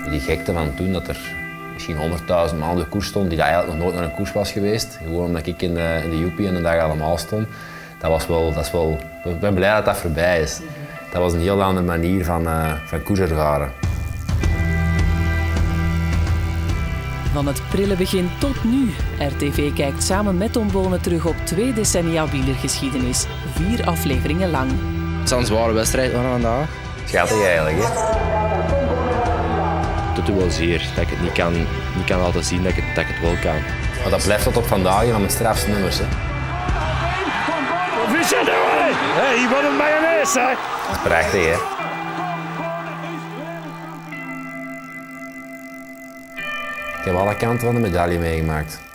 Die gekte van toen, dat er misschien 100.000 man op de koers stond, die dat eigenlijk nog nooit naar een koers was geweest. Gewoon omdat ik in de Joepie en de dag allemaal stond. Ik ben blij dat dat voorbij is. Dat was een heel andere manier van koers ervaren. Van het prille begin tot nu. RTV kijkt samen met Tom Bonen terug op 2 decennia wielergeschiedenis. 4 afleveringen lang. Het zal een zware wedstrijd worden vandaag. Schattig eigenlijk, hè? Het doet wel zeer dat ik het niet kan laten zien dat ik het wel kan. Maar dat blijft tot op vandaag en met strafste nummers. Hè? Hey, wat een mayonaise, hè? Dat is prachtig, hè? Ik heb alle kanten van de medaille meegemaakt.